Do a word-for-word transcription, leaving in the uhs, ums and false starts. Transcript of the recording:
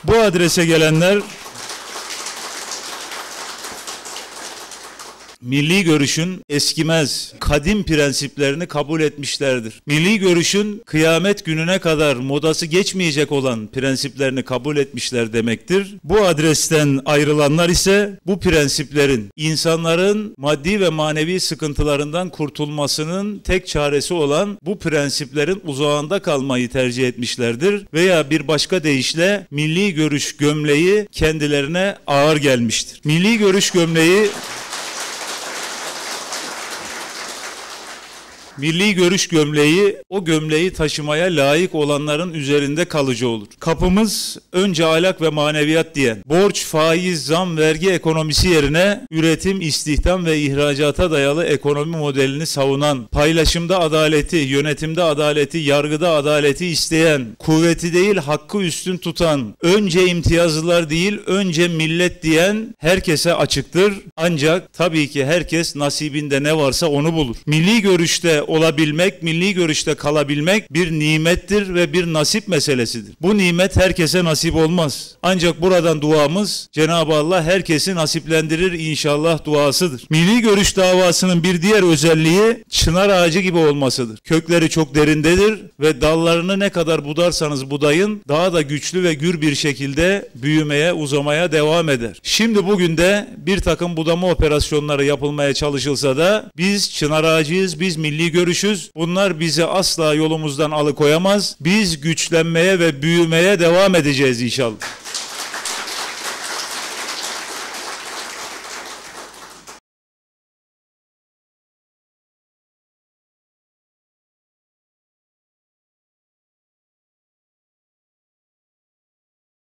Bu adrese gelenler milli görüşün eskimez, kadim prensiplerini kabul etmişlerdir. Milli görüşün kıyamet gününe kadar modası geçmeyecek olan prensiplerini kabul etmişler demektir. Bu adresten ayrılanlar ise bu prensiplerin insanların maddi ve manevi sıkıntılarından kurtulmasının tek çaresi olan bu prensiplerin uzağında kalmayı tercih etmişlerdir. Veya bir başka deyişle milli görüş gömleği kendilerine ağır gelmiştir. Milli görüş gömleği Milli görüş gömleği, o gömleği taşımaya layık olanların üzerinde kalıcı olur. Kapımız önce ahlak ve maneviyat diyen, borç, faiz, zam, vergi ekonomisi yerine üretim, istihdam ve ihracata dayalı ekonomi modelini savunan, paylaşımda adaleti, yönetimde adaleti, yargıda adaleti isteyen, kuvveti değil hakkı üstün tutan, önce imtiyazlılar değil önce millet diyen herkese açıktır. Ancak tabii ki herkes nasibinde ne varsa onu bulur. Milli görüşte olabilmek, milli görüşte kalabilmek bir nimettir ve bir nasip meselesidir. Bu nimet herkese nasip olmaz. Ancak buradan duamız Cenab-ı Allah herkesi nasiplendirir inşallah duasıdır. Milli görüş davasının bir diğer özelliği çınar ağacı gibi olmasıdır. Kökleri çok derindedir ve dallarını ne kadar budarsanız budayın daha da güçlü ve gür bir şekilde büyümeye, uzamaya devam eder. Şimdi bugün de bir takım budama operasyonları yapılmaya çalışılsa da biz çınar ağacıyız, biz milli görüşüz. Bunlar bizi asla yolumuzdan alıkoyamaz. Biz güçlenmeye ve büyümeye devam edeceğiz inşallah.